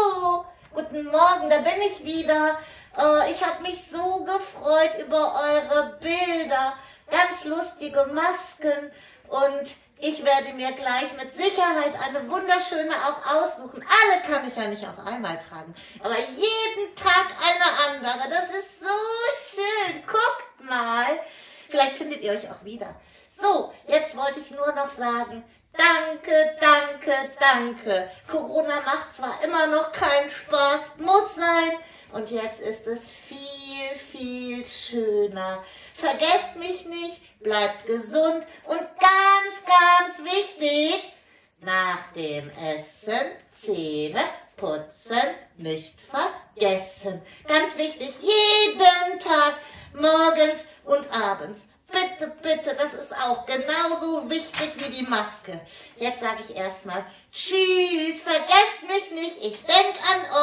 Hallo, guten Morgen, da bin ich wieder. Ich habe mich so gefreut über eure Bilder, ganz lustige Masken und ich werde mir gleich mit Sicherheit eine wunderschöne auch aussuchen. Alle kann ich ja nicht auf einmal tragen, aber jeden Tag eine andere. Das ist so schön. Guckt mal. Vielleicht findet ihr euch auch wieder. So, jetzt wollte ich nur noch sagen, danke, danke, danke. Corona macht zwar immer noch keinen Spaß, muss sein. Und jetzt ist es viel, viel schöner. Vergesst mich nicht, bleibt gesund und ganz, ganz wichtig, nach dem Essen Zähne putzen nicht vergessen. Ganz wichtig, jeden Tag, morgens und abends. Bitte, bitte, das ist auch genauso wichtig wie die Maske. Jetzt sage ich erstmal Tschüss, vergesst mich nicht, ich denke an